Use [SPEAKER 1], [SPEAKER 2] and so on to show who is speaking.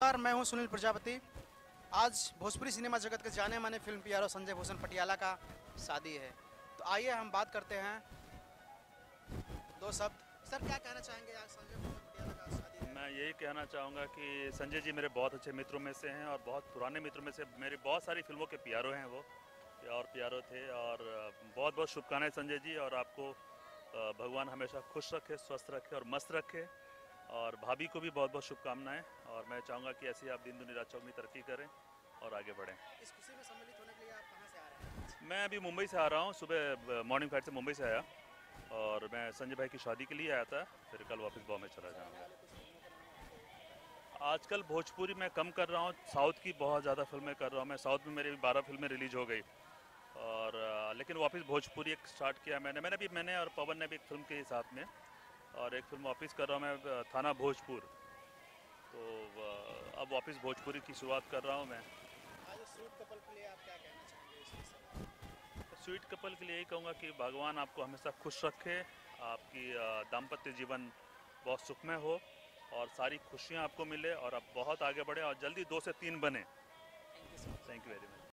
[SPEAKER 1] नमस्कार, मैं हूं सुनील प्रजापति। आज भोजपुरी सिनेमा जगत के जाने माने फिल्म पियारो संजय भूषण पटियाला का शादी है। तो आइए हम बात करते हैं दो शब्द। सर, क्या कहना चाहेंगे आज संजय भूषण पटियाला का शादी है?
[SPEAKER 2] मैं यही कहना चाहूँगा कि संजय जी मेरे बहुत अच्छे मित्रों में से हैं और बहुत पुराने मित्रों में से मेरी बहुत सारी फिल्मों के पियारो हैं वो और पियारो थे। और बहुत बहुत शुभकामनाएं संजय जी, और आपको भगवान हमेशा खुश रखे, स्वस्थ रखे और मस्त रखे। और भाभी को भी बहुत बहुत शुभकामनाएं, और मैं चाहूँगा कि ऐसे ही आप दिन दुनी रात चौगनी तरक्की करें और आगे बढ़ें।
[SPEAKER 1] इस खुशी में सम्मिलित होने के लिए आप कहाँ से आ रहे हैं?
[SPEAKER 2] मैं अभी मुंबई से आ रहा हूँ, सुबह मॉर्निंग फ्लाइट से मुंबई से आया और मैं संजय भाई की शादी के लिए आया था, फिर कल वापस बॉम्बे चला जाऊँगा। आजकल भोजपुरी में कम कर रहा हूँ, साउथ की बहुत ज़्यादा फिल्में कर रहा हूँ मैं। साउथ में मेरी 12 फिल्में रिलीज हो गई और लेकिन वापस भोजपुरी एक स्टार्ट किया मैंने और पवन ने भी एक फिल्म के साथ में, और एक फिल्म वापस कर रहा हूँ मैं, थाना भोजपुर। तो अब वापस भोजपुरी की शुरुआत कर रहा हूँ मैं।
[SPEAKER 1] आज स्वीट कपल के लिए आप क्या कहना चाहेंगे इस विषय में?
[SPEAKER 2] स्वीट कपल के लिए यही कहूँगा कि भगवान आपको हमेशा खुश रखे, आपकी दाम्पत्य जीवन बहुत सुखमय हो और सारी खुशियाँ आपको मिले और आप बहुत आगे बढ़े और जल्दी 2 से 3 बने।
[SPEAKER 1] Thank you sir.
[SPEAKER 2] Thank you very much.